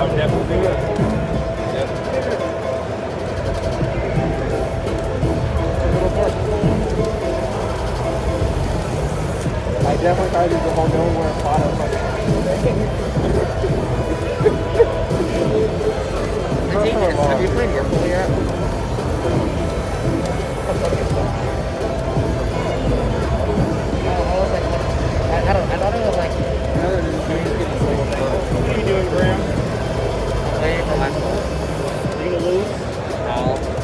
would definitely do it. I definitely tried to do the whole nowhere spot. I was like, have you played Yorkville yet? I thought it was like. What are you doing, Graham? I'm waiting for my goal. Are you gonna lose? No.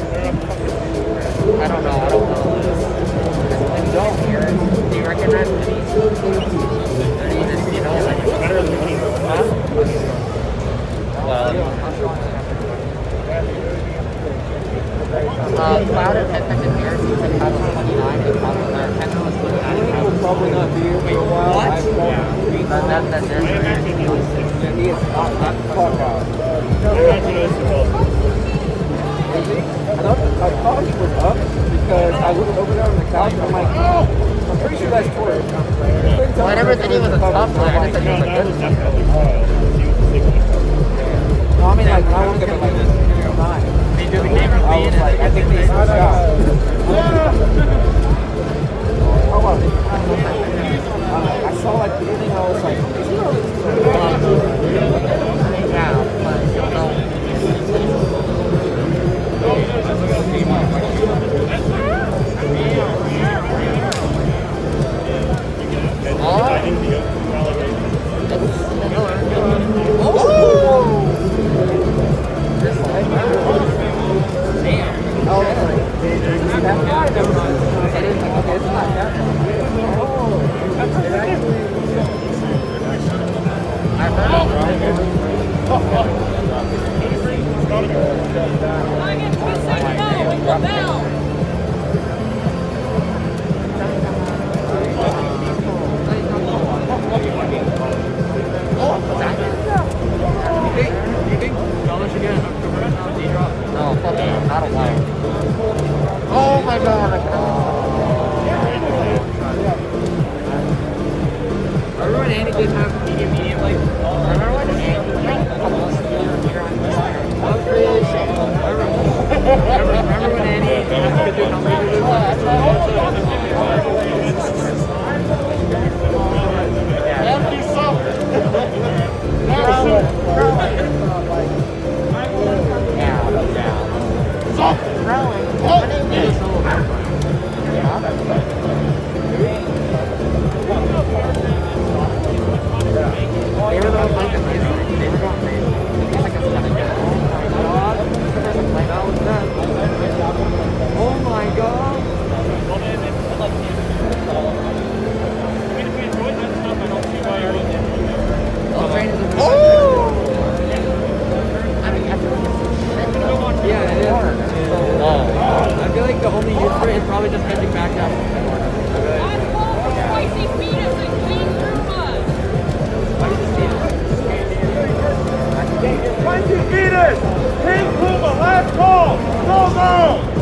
I don't know. I don't want to lose. When you don't hear it, do you recognize the beats? Or do you just, you know, like. Better than me. Huh? Well, Cloud and penpen and mirrors, he's like Cloud was 29 and Cloud was 10 was 29 and Cloud was probably not be here for a while. What? That's I imagine he was. He is not fuck out. I imagine it was I thought he was up because I looked over there on the couch and I'm like, oh, I'm pretty sure that's Torres. Well, I never said he was a tough player, I just said he was a good tough player. No, I mean, like, when I woke up at like 9. I was like, I think they switched out. Oh, well. I saw like the beginning, I was like, is he really? Yeah, but you don't know. Pin Puma, last call! Go, go!